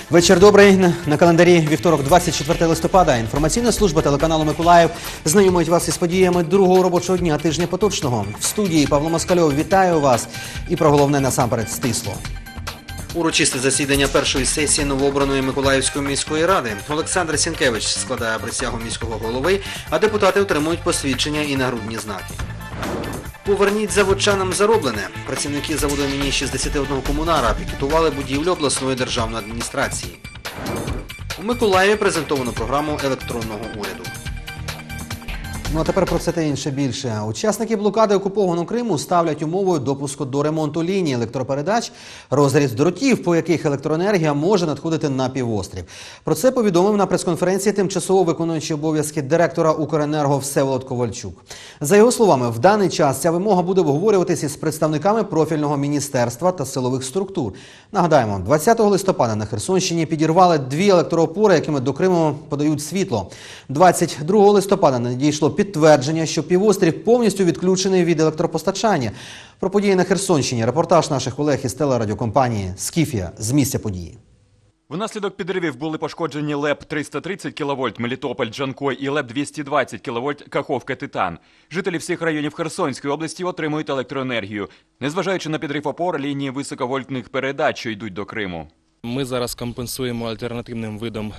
Вечір добрий. На календарі вівторок, 24 листопада. Інформаційна служба телеканалу «Миколаїв» знайомить вас із подіями другого робочого дня тижня поточного. В студії Павло Москальов вітаю вас. І про головне насамперед стисло. Урочисте засідання першої сесії новообраної Миколаївської міської ради. Олександр Сінкевич складає присягу міського голови, а депутати отримують посвідчення і нагрудні знаки. Поверніть заводчанам зароблене. Працівники заводу імені 61 комунара пікетували будівлю обласної державної адміністрації. У Миколаєві презентовано програму електронного уряду. Ну а тепер про це та інше більше. Учасники блокади окупованого Криму ставлять умовою допуску до ремонту лінії електропередач, розріз дротів, по яких електроенергія може надходити на півострів. Про це повідомив на прес-конференції тимчасово виконуючий обов'язки директора Укренерго Всеволод Ковальчук. За його словами, в даний час ця вимога буде обговорюватися із представниками профільного міністерства та силових структур. Нагадаємо, 20 листопада на Херсонщині підірвали 2 електроопори, якими до Криму подають світло. 22 листопада надійшло підтвердження, що півострів повністю відключений від електропостачання. Про події на Херсонщині репортаж наших колег із телерадіокомпанії «Скіфія» з місця події. Внаслідок підривів були пошкоджені ЛЕП 330 кВт Мелітополь Джанкой і ЛЕП 220 кВт Каховка Титан. Жителі всіх районів Херсонської області отримують електроенергію, незважаючи на підрив опор лінії високовольтних передач, що йдуть до Криму. Ми зараз компенсуємо альтернативним видом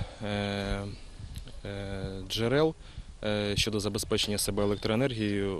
джерел щодо забезпечення себе електроенергією.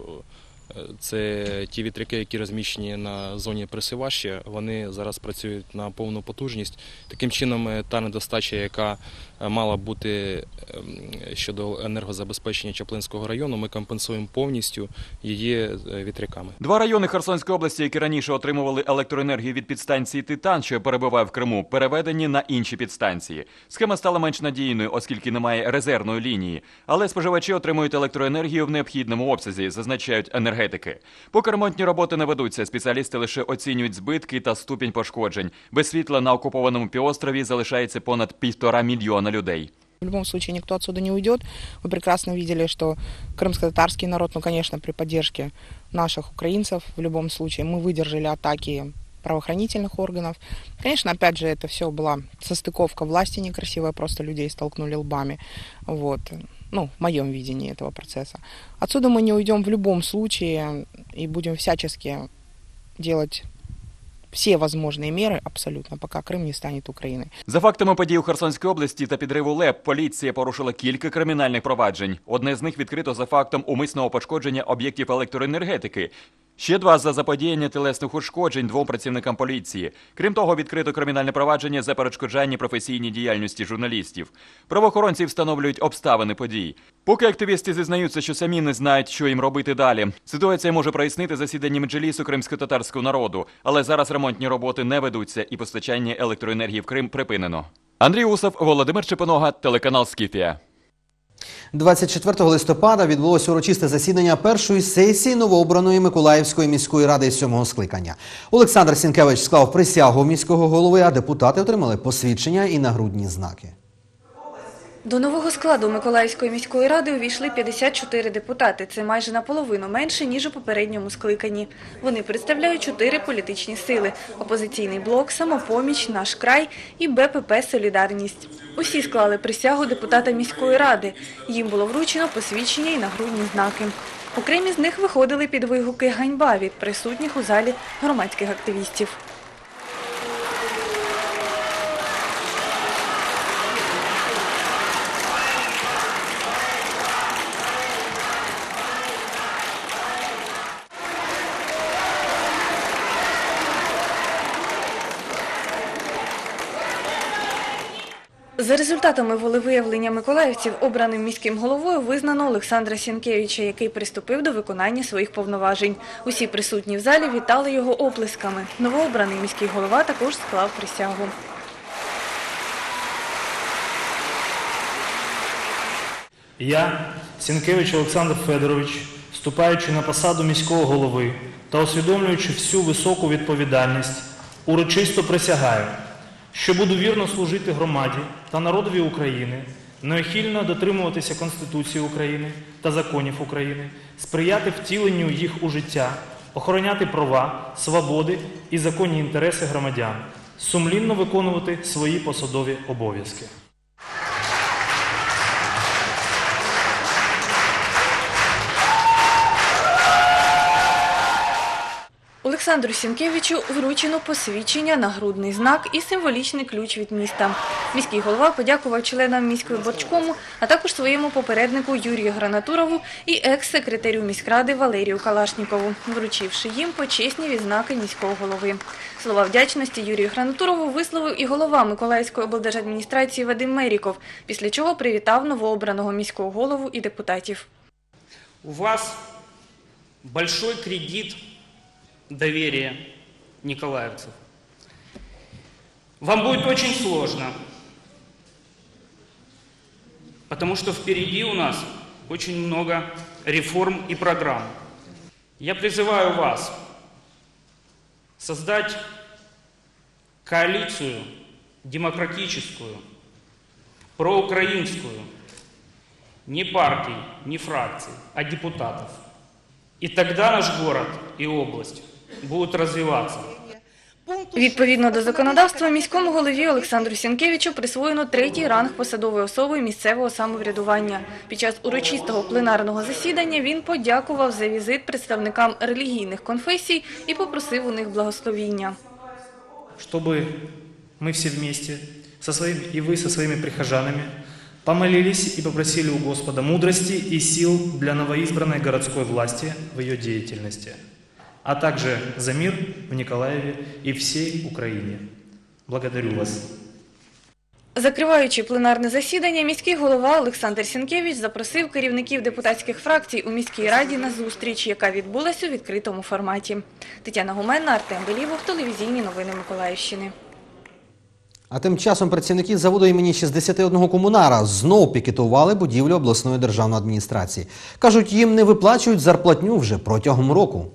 Це ті вітряки, які розміщені на зоні Присиваща, вони зараз працюють на повну потужність. Таким чином, та недостача, яка мала бути щодо енергозабезпечення Чаплинського району, ми компенсуємо повністю її вітряками. 2 райони Херсонської області, які раніше отримували електроенергію від підстанції «Титан», що перебуває в Криму, переведені на інші підстанції. Схема стала менш надійною, оскільки немає резервної лінії. Але споживачі отримують електроенергію в необхідному обсязі, зазначають енергетики. Поки ремонтні роботи не ведуться, спеціалісти лише оцінюють збитки та ступінь пошкоджень. Без світла на окупованому півострові залишається понад 1,5 мільйона людей. В любом случае никто отсюда не уйдет. Вы прекрасно видели, что крымско-татарский народ, конечно, при поддержке наших украинцев, в любом случае, мы выдержали атаки правоохранительных органов. Конечно, опять же, это все была состыковка власти некрасивая, просто людей столкнули лбами. Вот. В моем видении этого процесса. Отсюда мы не уйдем в любом случае и будем всячески делать всі можливі міри абсолютно, поки Крим не стане Україною. За фактами подій у Херсонській області та підриву ЛЕП, поліція порушила кілька кримінальних проваджень. Одне з них відкрито за фактом умисного пошкодження об'єктів електроенергетики. Ще 2 за заподіяння тілесних ушкоджень 2 працівникам поліції. Крім того, відкрито кримінальне провадження за перешкоджання професійній діяльності журналістів. Правоохоронці встановлюють обставини подій. Поки активісти зізнаються, що самі не знають, що їм робити далі. Ситуація може прояснити засідання Меджлісу кримсько-татарського народу. Але зараз ремонтні роботи не ведуться і постачання електроенергії в Крим припинено. Андрій Усов, Володимир Чепинога, телеканал «Скіфія». 24 листопада відбулося урочисте засідання першої сесії новообраної Миколаївської міської ради 7-го скликання. Олександр Сінкевич склав присягу міського голови, а депутати отримали посвідчення і нагрудні знаки. До нового складу Миколаївської міської ради увійшли 54 депутати. Це майже наполовину менше, ніж у попередньому скликанні. Вони представляють 4 політичні сили – «Опозиційний блок», «Самопоміч», «Наш край» і БПП «Солідарність». Усі склали присягу депутата міської ради. Їм було вручено посвідчення і нагрудні знаки. Окремі з них виходили під вигуки «Ганьба» від присутніх у залі громадських активістів. За результатами волевиявлення миколаївців обраним міським головою визнано Олександра Сінкевича, який приступив до виконання своїх повноважень. Усі присутні в залі вітали його оплесками. Новообраний міський голова також склав присягу. Я, Сінкевич Олександр Федорович, вступаючи на посаду міського голови та усвідомлюючи всю високу відповідальність, урочисто присягаю, що буду вірно служити громаді та народові України, неухильно дотримуватися Конституції України та законів України, сприяти втіленню їх у життя, охороняти права, свободи і законні інтереси громадян, сумлінно виконувати свої посадові обов'язки. Олександру Сінкевичу вручено посвідчення, нагрудний знак і символічний ключ від міста. Міський голова подякував членам міськвиборчкому, а також своєму попереднику Юрію Гранатурову і екс-секретарю міськради Валерію Калашнікову, вручивши їм почесні відзнаки міського голови. Слова вдячності Юрію Гранатурову висловив і голова Миколаївської облдержадміністрації Вадим Меріков, після чого привітав новообраного міського голову і депутатів. У вас большой кредит доверия николаевцев. Вам будет очень сложно, потому что впереди у нас очень много реформ и программ. Я призываю вас создать коалицию демократическую, проукраинскую, не партий, не фракций, а депутатов. И тогда наш город и область будуть розвиватися. Відповідно до законодавства, міському голові Олександру Сінкевичу присвоєно 3-й ранг посадової особи місцевого самоврядування. Під час урочистого пленарного засідання він подякував за візит представникам релігійних конфесій і попросив у них благословіння. Чтобы мы все вместе, и вы со своими прихожанами, помолились и попросили у Господа мудрости и сил для новоизбранной городской власти в ее деятельности, а также за мир в Николаеве и всей Украине. Благодарю вас. Закриваючи пленарне засідання, міський голова Олександр Сінкевич запросив керівників депутатських фракцій у міській раді на зустріч, яка відбулася у відкритому форматі. Тетяна Гуменна, Артем Белівов, телевізійні новини Миколаївщини. А тим часом працівники заводу імені 61 комунара знов пікетували будівлю обласної державної адміністрації. Кажуть, їм не виплачують зарплатню вже протягом року.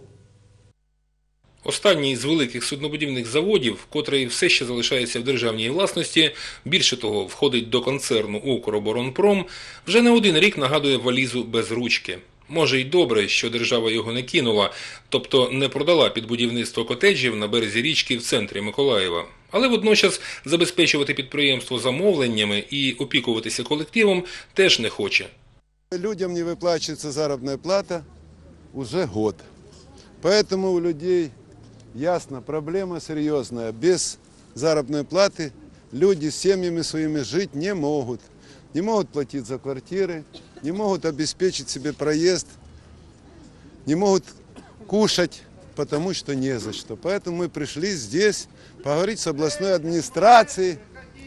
Останній з великих суднобудівних заводів, котрий все ще залишається в державній власності, більше того, входить до концерну «Укроборонпром», вже не один рік нагадує валізу без ручки. Може й добре, що держава його не кинула, тобто не продала під будівництво котеджів на березі річки в центрі Миколаєва. Але водночас забезпечувати підприємство замовленнями і опікуватися колективом теж не хоче. Людям не виплачується заробітна плата вже год. Поэтому у людей, ясно, проблема серьезная. Без заработной платы люди с семьями своими жить не могут. Не могут платить за квартиры, не могут обеспечить себе проезд, не могут кушать, потому что не за что. Поэтому мы пришли здесь поговорить с областной администрацией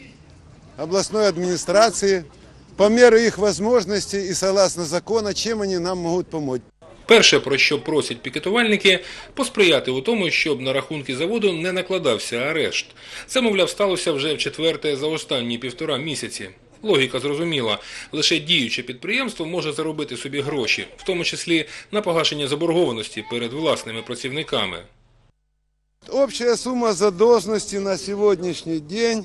по мере их возможностей и согласно закону, чем они нам могут помочь. Перше, про що просять пікетувальники – посприяти у тому, щоб на рахунки заводу не накладався арешт. Це, мовляв, сталося вже вчетверте за останні 1,5 місяці. Логіка зрозуміла. Лише діюче підприємство може заробити собі гроші, в тому числі на погашення заборгованості перед власними працівниками. Общая сумма задолженности на сегодняшний день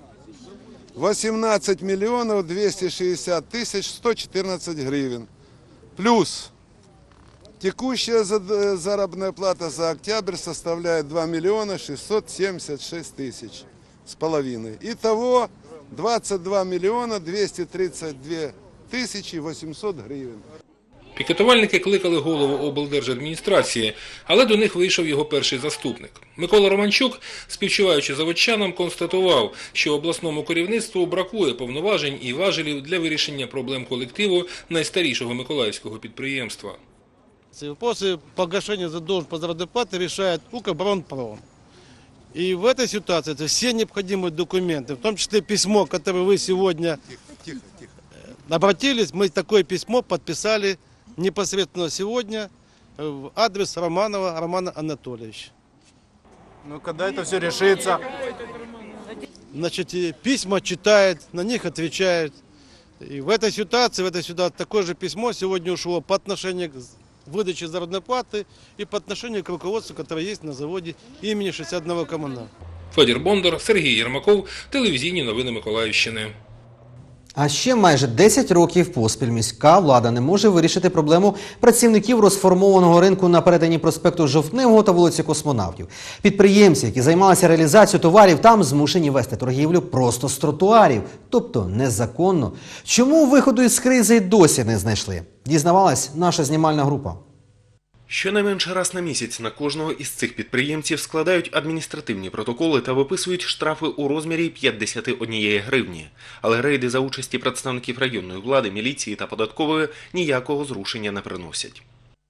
18 миллионов 260 тысяч 114 гривен. Плюс текущая заработная плата за октябрь составляет 2 миллиона 676 тысяч с половиной. Итого 22 миллиона 232 тысячи 800 гривен. Пікетувальники кликали голову облдержадміністрації, але до них вийшов його перший заступник. Микола Романчук, співчуваючи заводчанам, констатував, що обласному керівництву бракує повноважень і важелів для вирішення проблем колективу найстарішого миколаївського підприємства. Вопросы погашения задолженности по заработной плате решает Укроборонпром. И в этой ситуации это все необходимые документы, в том числе письмо, которое вы сегодня обратились, мы такое письмо подписали непосредственно сегодня в адрес Романова Романа Анатольевича. Ну, когда это все решится? Значит, и письма читает, на них отвечает. И в этой ситуации такое же письмо сегодня ушло по отношению к выдаче заработной платы и по отношению к руководству, которое есть на заводе имени 61 комунара. Федір Бондар, Сергій Єрмаков, телевізійні новини Миколаївщини. А ще майже 10 років поспіль міська влада не може вирішити проблему працівників розформованого ринку на перетині проспекту Жовтневого та вулиці Космонавтів. Підприємці, які займалися реалізацією товарів, там змушені вести торгівлю просто з тротуарів, тобто незаконно. Чому виходу із кризи досі не знайшли? Дізнавалась наша знімальна група. Щонайменше раз на місяць на кожного із цих підприємців складають адміністративні протоколи та виписують штрафи у розмірі 51 гривні. Але рейди за участі представників районної влади, міліції та податкової ніякого зрушення не приносять.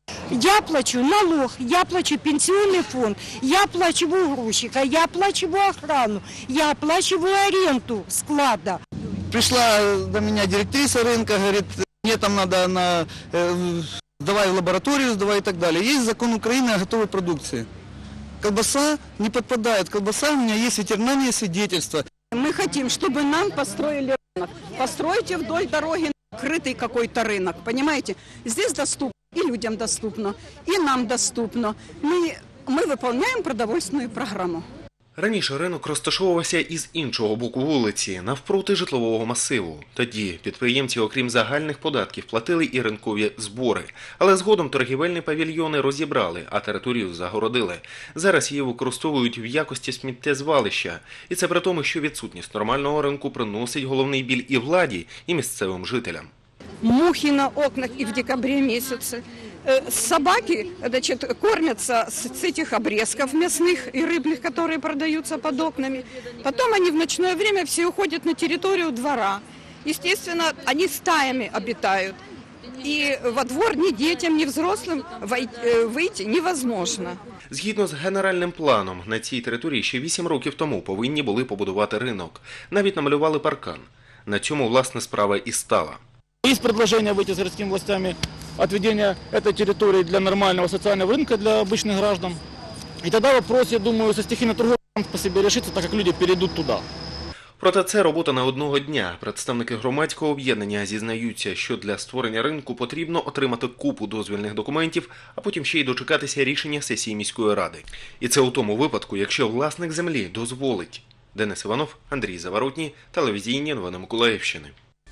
Я плачу налог, я плачу пенсионный фонд, я оплачиваю грузчика, я оплачиваю охрану, я оплачиваю аренду склада. Пришла до меня директриса рынка, говорит, мне там надо давай в лабораторию, сдавай и так далее. Есть закон Украины о готовой продукции. Колбаса не подпадает, колбаса, у меня есть ветеринарное свидетельство. Мы хотим, чтобы нам построили рынок. Постройте вдоль дороги крытый какой-то рынок, понимаете? Здесь доступно, и людям доступно, и нам доступно. Мы выполняем продовольственную программу. Раніше ринок розташовувався із іншого боку вулиці, навпроти житлового масиву. Тоді підприємці, окрім загальних податків, платили і ринкові збори. Але згодом торгівельні павільйони розібрали, а територію загородили. Зараз її використовують в якості сміттєзвалища. І це при тому, що відсутність нормального ринку приносить головний біль і владі, і місцевим жителям. Мухи на окнах и в декабре месяце. Собаки, значит, кормятся с этих обрезков мясных и рыбных, которые продаются под окнами. Потом они в ночное время все уходят на территорию двора. Естественно, они стаями обитают. И во двор ни детям, ни взрослым выйти невозможно. Згідно з генеральним планом, на цій території ще 8 років тому повинні були побудувати ринок. Навіть намалювали паркан. На цьому, власне, справа і стала. Есть предложение выйти с городскими властями отведения этой территории для нормального социального рынка для обычных граждан. И тогда вопрос, я думаю, со стихийной торговлей по себе решится, так как люди перейдут туда. Проте це робота не одного дня. Представники громадського об'єднання зізнаються, що для створення ринку потрібно отримати купу дозвільних документів, а потім ще й дочекатися рішення сесії міської ради. І це у тому випадку, якщо власник землі дозволить. Денис Іванов, Андрій Заворотній, телевізійні новини Миколаївщини.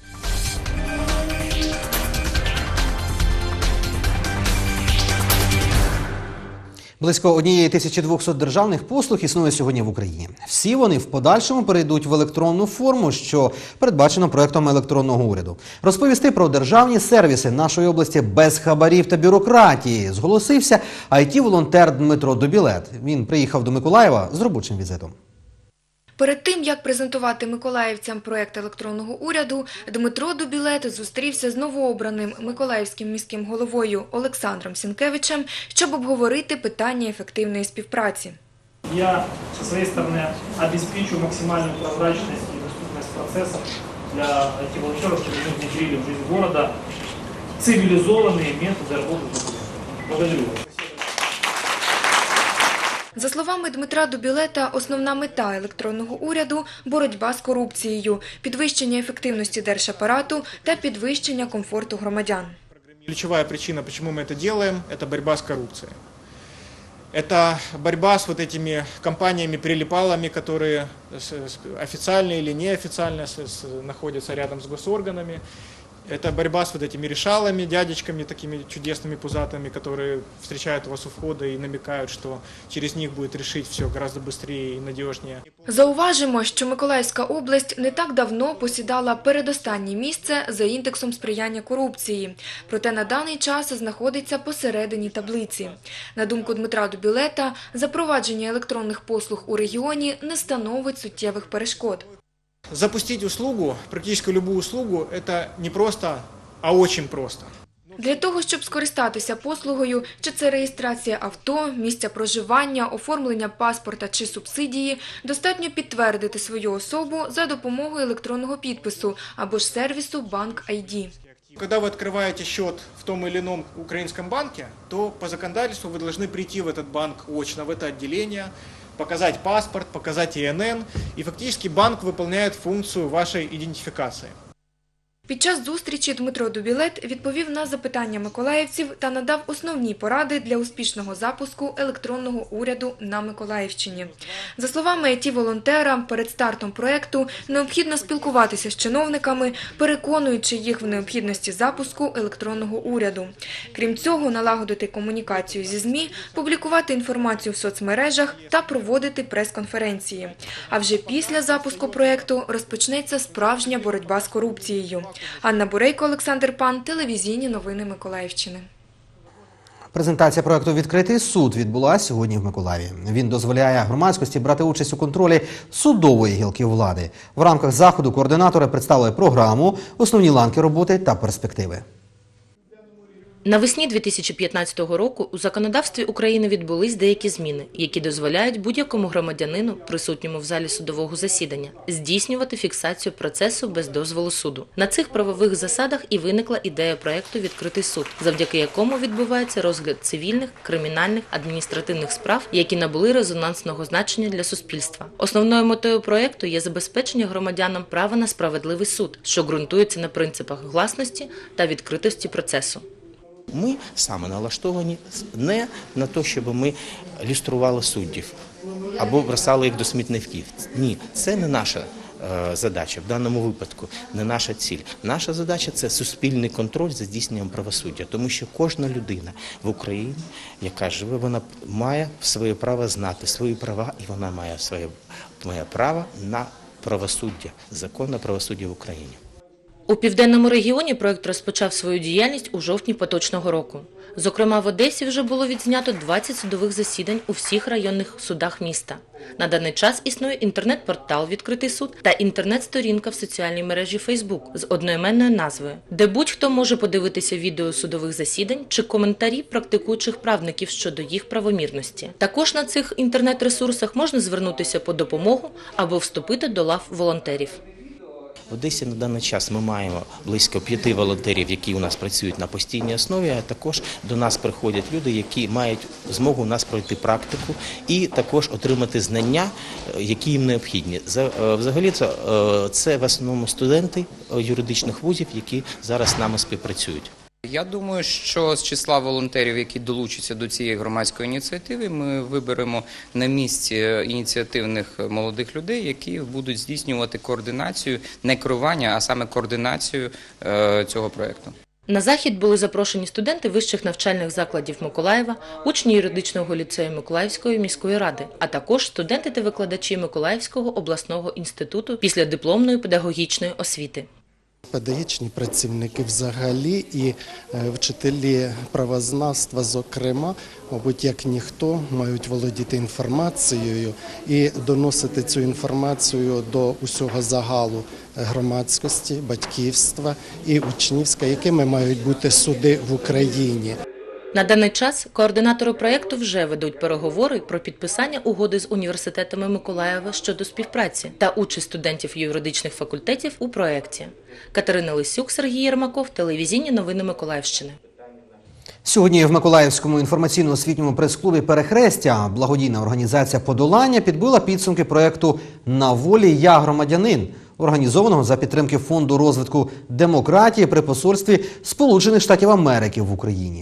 Близько 1200 державних послуг існує сьогодні в Україні. Всі вони в подальшому перейдуть в електронну форму, що передбачено проектом електронного уряду. Розповісти про державні сервіси нашої області без хабарів та бюрократії зголосився IT-волонтер Дмитро Дубілет. Він приїхав до Миколаєва з робочим візитом. Перед тим, як презентувати миколаївцям проєкт електронного уряду, Дмитро Дубілет зустрівся з новообраним миколаївським міським головою Олександром Сінкевичем, щоб обговорити питання ефективної співпраці. Я, со своей стороны, обеспечу максимальную прозрачность и доступность процессов для IT-волонтеров, чтобы они внедрили в жизнь города цивилизованные методы работы с документами. Благодарю вас. За словами Дмитра Дубілета, основна мета електронного уряду – боротьба з корупцією, підвищення ефективності держапарату та підвищення комфорту громадян. Ключевая причина, почему мы это делаем, это борьба с коррупцией. Это борьба с вот этими компаниями-прилипалами, которые официально или неофициально находятся рядом с госорганами. Это борьба с вот этими решалами, дядечками, такими чудесными пузатыми, которые встречают вас у входа и намекают, что через них будет решить все гораздо быстрее и надежнее. Зауважимо, що Миколаївська область не так давно посідала передостаннє місце за індексом сприяння корупції. Проте на даний час знаходиться посередині таблиці. На думку Дмитра Дубілета, запровадження електронних послуг у регіоні не становить суттєвих перешкод. Запустить услугу, практически любую услугу, это не просто, а очень просто. Для того, щоб скористатися послугою, чи це реєстрація авто, місця проживання, оформлення паспорта чи субсидії, достатньо підтвердити свою особу за допомогою електронного підпису або ж сервісу Банк ID. Когда вы открываете счет в том или ином украинском банке, то по законодательству вы должны прийти в этот банк очно, в это отделение, показать паспорт, показать ИНН, и фактически банк выполняет функцию вашей идентификации. Під час зустрічі Дмитро Дубілет відповів на запитання миколаївців та надав основні поради для успішного запуску електронного уряду на Миколаївщині. За словами ІТ-волонтера, перед стартом проєкту необхідно спілкуватися з чиновниками, переконуючи їх в необхідності запуску електронного уряду. Крім цього, налагодити комунікацію зі ЗМІ, публікувати інформацію в соцмережах та проводити прес-конференції. А вже після запуску проєкту розпочнеться справжня боротьба з корупцією. Анна Бурейко, Олександр Пан, телевізійні новини Миколаївщини. Презентація проекту «Відкритий суд» відбулася сьогодні в Миколаєві. Він дозволяє громадськості брати участь у контролі судової гілки влади. В рамках заходу координатори представили програму, основні ланки роботи та перспективи. Навесні 2015 року у законодавстві України відбулись деякі зміни, які дозволяють будь-якому громадянину, присутньому в залі судового засідання, здійснювати фіксацію процесу без дозволу суду. На цих правових засадах і виникла ідея проєкту «Відкритий суд», завдяки якому відбувається розгляд цивільних, кримінальних, адміністративних справ, які набули резонансного значення для суспільства. Основною метою проєкту є забезпечення громадянам права на справедливий суд, що ґрунтується на принципах гласності та відкритості процесу. Ми саме налаштовані не на те, щоб ми люстрували суддів або бросали їх до смітників. Ні, це не наша задача, в даному випадку не наша ціль. Наша задача – це суспільний контроль за здійсненням правосуддя, тому що кожна людина в Україні, яка живе, вона має своє право знати свої права, і вона має право на правосуддя, законне правосуддя в Україні. У Південному регіоні проєкт розпочав свою діяльність у жовтні поточного року. Зокрема, в Одесі вже було відзнято 20 судових засідань у всіх районних судах міста. На даний час існує інтернет-портал «Відкритий суд» та інтернет-сторінка в соціальній мережі Facebook з одноіменною назвою, де будь-хто може подивитися відео судових засідань чи коментарі практикуючих правників щодо їх правомірності. Також на цих інтернет-ресурсах можна звернутися по допомогу або вступити до лав волонтерів. В Одесі на даний час ми маємо близько 5 волонтерів, які у нас працюють на постійній основі, а також до нас приходять люди, які мають змогу у нас пройти практику і також отримати знання, які їм необхідні. Взагалі це в основному студенти юридичних вузів, які зараз з нами співпрацюють. Я думаю, що з числа волонтерів, які долучаться до цієї громадської ініціативи, ми виберемо на місці ініціативних молодих людей, які будуть здійснювати координацію, не керування, а саме координацію цього проєкту. На захід були запрошені студенти вищих навчальних закладів Миколаєва, учні юридичного ліцею Миколаївської міської ради, а також студенти та викладачі Миколаївського обласного інституту післядипломної педагогічної освіти. Педагогічні працівники взагалі і вчителі правознавства, зокрема, мабуть, як ніхто, мають володіти інформацією і доносити цю інформацію до усього загалу громадськості, батьківства і учнівська, якими мають бути суди в Україні. На даний час координатори проєкту вже ведуть переговори про підписання угоди з університетами Миколаєва щодо співпраці та участь студентів юридичних факультетів у проєкті. Катерина Лисюк, Сергій Єрмаков, телевізійні новини Миколаївщини. Сьогодні в Миколаївському інформаційно-освітньому прес-клубі «Перехрестя» благодійна організація «Подолання» підбила підсумки проєкту «На волі я громадянин», організованого за підтримки Фонду розвитку демократії при посольстві Сполучених Штатів Америки в Україні.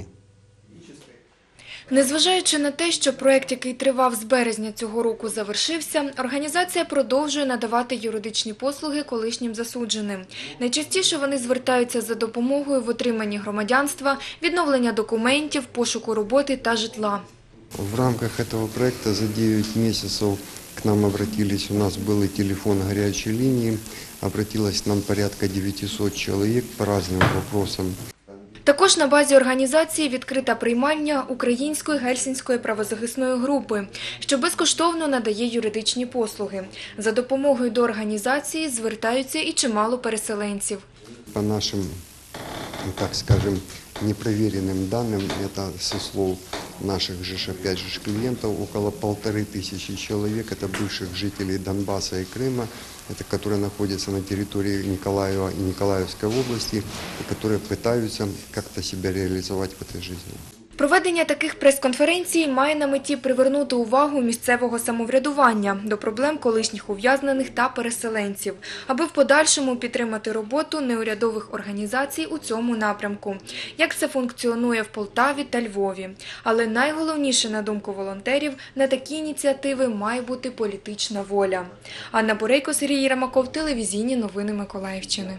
Незважаючи на те, що проєкт, який тривав з березня цього року, завершився, організація продовжує надавати юридичні послуги колишнім засудженим. Найчастіше вони звертаються за допомогою в отриманні громадянства, відновлення документів, пошуку роботи та житла. В рамках этого проекта за 9 месяцев к нам обратились, у нас был и телефон горячей линии, обратилось к нам порядка 900 человек по разным вопросам. Також на базі організації відкрита приймальня Української гельсінської правозахисної групи, що безкоштовно надає юридичні послуги. За допомогою до організації звертаються і чимало переселенців. По нашим, так скажем, непроверенным данным, это со слов наших же, опять же, клиентов, около 1500 человек, это бывших жителей Донбасса и Крыма, это которые находятся на территории Николаева и Николаевской области, и которые пытаются как-то себя реализовать в этой жизни. Проведення таких прес-конференцій має на меті привернути увагу місцевого самоврядування до проблем колишніх ув'язнених та переселенців, аби в подальшому підтримати роботу неурядових організацій у цьому напрямку, як це функціонує в Полтаві та Львові. Але найголовніше, на думку волонтерів, на такі ініціативи має бути політична воля. Анна Бурейко, Сергій Єремаков, телевізійні новини Миколаївщини.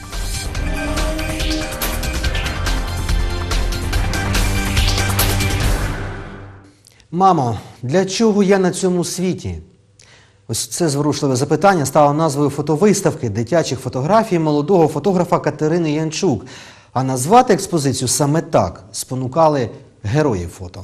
Мамо, для чого я на цьому світі? Ось це зворушливе запитання стало назвою фотовиставки дитячих фотографій молодого фотографа Катерини Янчук. А назвати експозицію саме так спонукали герої фото.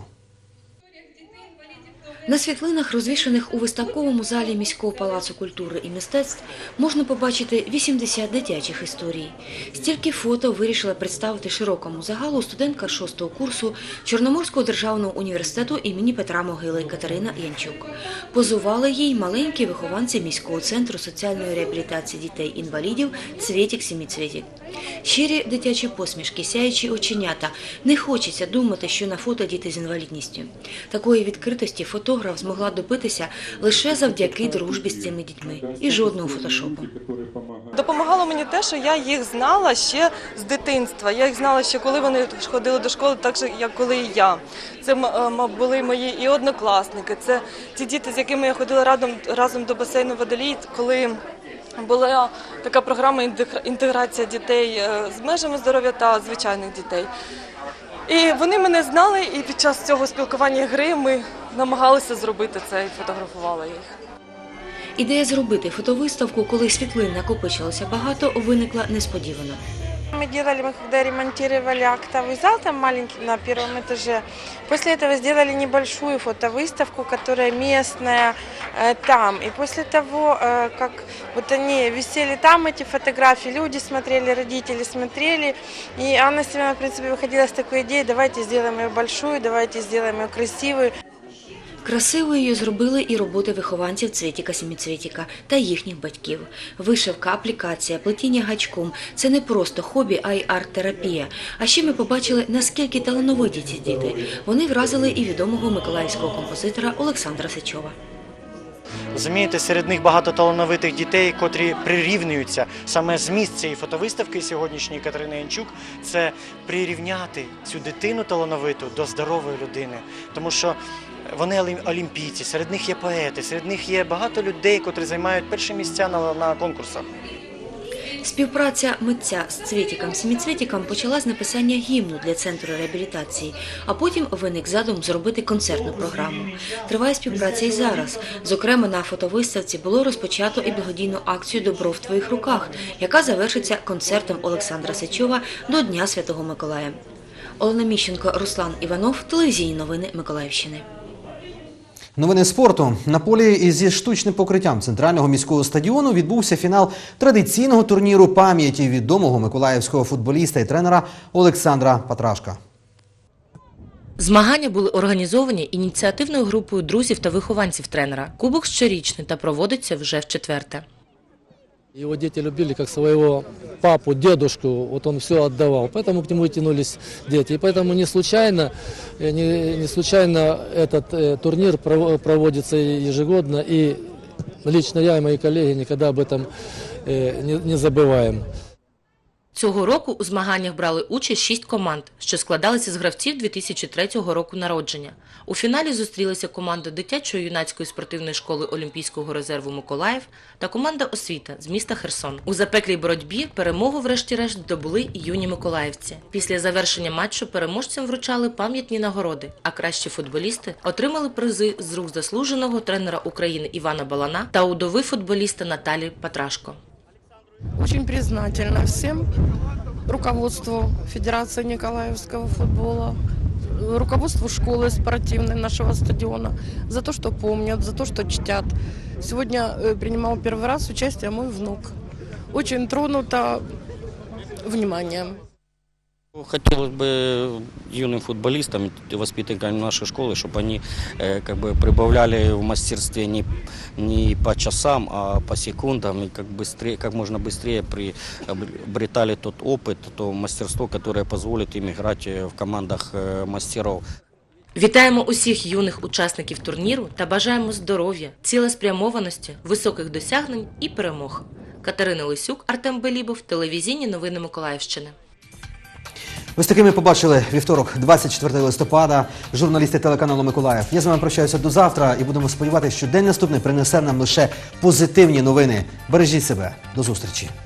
На світлинах, розвішаних у виставковому залі міського палацу культури і мистецтв, можна побачити 80 дитячих історій. Стільки фото вирішила представити широкому загалу студентка 6-го курсу Чорноморського державного університету імені Петра Могили Катерина Янчук. Позували їй маленькі вихованці міського центру соціальної реабілітації дітей-інвалідів «Цвєтік-Семіцвєтік». Щирі дитячі посмішки, сяючі оченята. Не хочеться думати, що на фото діти з інвалідністю. Такої відкритості фотограф змогла добитися лише завдяки дружбі з цими дітьми. І жодного фотошопу. Допомагало мені те, що я їх знала ще з дитинства. Я їх знала ще коли вони ходили до школи, так же, як коли і я. Це були мої і однокласники, це ті діти, з якими я ходила разом до басейну «Водолій», коли була така програма інтеграція дітей з межами здоров'я та звичайних дітей. І вони мене знали, і під час цього спілкування гри ми намагалися зробити це і фотографували їх. Ідея зробити фотовиставку, коли світлин накопичилося багато, виникла несподівано. Мы когда ремонтировали актовый зал, там маленький на первом этаже, после этого сделали небольшую фотовыставку, которая местная там. И после того, как вот они висели там, эти фотографии, люди смотрели, родители смотрели, и Анна Семеновна, в принципе, выходила с такой идеей: давайте сделаем ее большую, давайте сделаем ее красивую. Красивою її зробили і роботи вихованців Цвєтіка-Семіцвєтіка та їхніх батьків. Вишивка, аплікація, плетіння гачком – це не просто хобі, а й арт-терапія. А ще ми побачили, наскільки талановиті ці діти. Вони вразили і відомого миколаївського композитора Олександра Сичова. Розумієте, серед них багато талановитих дітей, котрі прирівнюються. Саме зміст цієї фотовиставки сьогоднішньої Катерини Янчук – це прирівняти цю дитину талановиту до здорової людини. Тому що вони олімпійці, серед них є поети, серед них є багато людей, котрі займають перші місця на конкурсах. Співпраця митця з Цвєтіком-Семіцвєтіком почала з написання гімну для центру реабілітації, а потім виник задум зробити концертну програму. Триває співпраця і зараз. Зокрема, на фотовиставці було розпочато і благодійну акцію «Добро в твоїх руках», яка завершиться концертом Олександра Сичова до Дня Святого Миколая. Олена Міщенко, Руслан Іванов, телевізійні новини Миколаївщини. Новини спорту. На полі зі штучним покриттям центрального міського стадіону відбувся фінал традиційного турніру пам'яті відомого миколаївського футболіста і тренера Олександра Патрашка. Змагання були організовані ініціативною групою друзів та вихованців тренера. Кубок щорічний та проводиться вже вчетверте. Его дети любили как своего папу, дедушку, вот он все отдавал, поэтому к нему и тянулись дети. И поэтому не случайно этот турнир проводится ежегодно, и лично я и мои коллеги никогда об этом не забываем. Цього року у змаганнях брали участь 6 команд, що складалися з гравців 2003 року народження. У фіналі зустрілися команда дитячо-юнацької спортивної школи Олімпійського резерву «Миколаїв» та команда «Освіта» з міста Херсон. У запеклій боротьбі перемогу врешті-решт здобули і юні миколаївці. Після завершення матчу переможцям вручали пам'ятні нагороди, а кращі футболісти отримали призи з рук заслуженого тренера України Івана Балана та удови футболіста Наталі Патрашко. Очень признательна всем, руководству Федерации Николаевского футбола, руководству школы спортивной нашего стадиона за то, что помнят, за то, что чтят. Сегодня принимал первый раз участие мой внук. Очень тронута вниманием. Хотелось бы юным футболистам, воспитанникам нашей школы, чтобы они прибавляли в мастерстве не по часам, а по секундам, и как можно быстрее приобретали тот опыт, то мастерство, которое позволит им играть в командах мастеров. Вітаємо усіх юних учасників турніру та бажаємо здоров'я, цілеспрямованості, високих досягнень і перемог. Катерина Лисюк, Артем Белібов, телевізійні новини Миколаївщини. Ось такими побачили вівторок, 24 листопада, журналісти телеканалу «Миколаїв». Я з вами прощаюся до завтра і будемо сподіватися, що день наступний принесе нам лише позитивні новини. Бережіть себе. До зустрічі.